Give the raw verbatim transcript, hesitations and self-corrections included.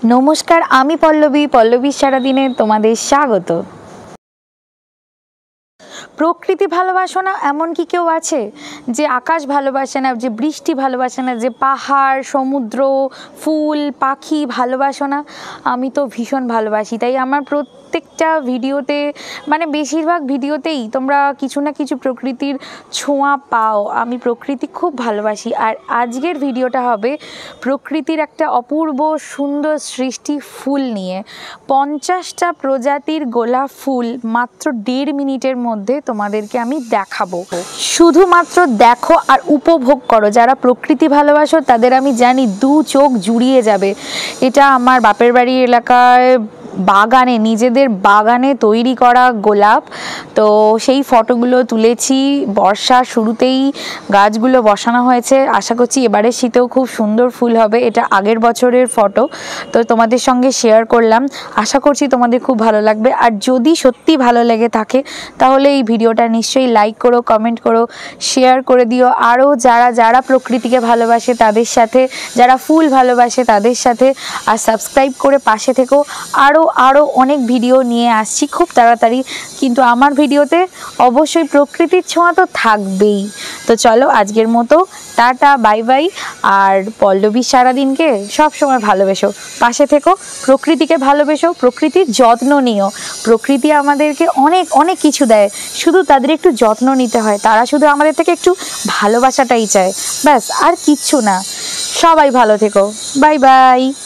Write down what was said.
নমস্কার, আমি পল্লবী পল্লবীর সারাদিনে তোমাদের স্বাগত। প্রকৃতি ভালোবাসো না এমন কি কেউ আছে যে আকাশ ভালোবাসে না, যে বৃষ্টি ভালোবাসে না, যে পাহাড়, সমুদ্র, ফুল, পাখি ভালোবাসো না? আমি তো ভীষণ ভালোবাসি। তাই আমার প্রত্যেকটা ভিডিওতে, মানে বেশিরভাগ ভিডিওতেই তোমরা কিছু না কিছু প্রকৃতির ছোঁয়া পাও। আমি প্রকৃতি খুব ভালোবাসি। আর আজকের ভিডিওটা হবে প্রকৃতির একটা অপূর্ব সুন্দর সৃষ্টি ফুল নিয়ে। পঞ্চাশটা প্রজাতির গোলাপ ফুল মাত্র দেড় মিনিটের মধ্যে তোমাদেরকে আমি দেখাবো। শুধুমাত্র দেখো আর উপভোগ করো। যারা প্রকৃতি ভালোবাসো তাদের আমি জানি দু চোখ জুড়িয়ে যাবে। এটা আমার বাপের বাড়ি এলাকায় বাগানে, নিজেদের বাগানে তৈরি করা গোলাপ। তো সেই ফটোগুলো তুলেছি। বর্ষার শুরুতেই গাছগুলো বসানো হয়েছে। আশা করছি এবারে শীতেও খুব সুন্দর ফুল হবে। এটা আগের বছরের ফটো, তো তোমাদের সঙ্গে শেয়ার করলাম। আশা করছি তোমাদের খুব ভালো লাগবে। আর যদি সত্যি ভালো লেগে থাকে তাহলে এই ভিডিওটা নিশ্চয়ই লাইক করো, কমেন্ট করো, শেয়ার করে দিও। আরও যারা যারা প্রকৃতিকে ভালোবাসে তাদের সাথে, যারা ফুল ভালোবাসে তাদের সাথে। আর সাবস্ক্রাইব করে পাশে থেকো। আরও আরও অনেক ভিডিও নিয়ে আসছি খুব তাড়াতাড়ি, কিন্তু আমার ভিডিওতে অবশ্যই প্রকৃতির ছোঁয়া তো থাকবেই। তো চলো আজকের মতো টাটা, বাই বাই। আর পল্লবীর সারাদিনকে সবসময় ভালোবেসো, পাশে থেকো, প্রকৃতিকে ভালোবেসো, প্রকৃতির যত্ন নিও। প্রকৃতি আমাদেরকে অনেক অনেক কিছু দেয়, শুধু তাদের একটু যত্ন নিতে হয়। তারা শুধু আমাদের থেকে একটু ভালোবাসাটাই চায়, ব্যাস, আর কিচ্ছু না। সবাই ভালো থেকো, বাই বাই।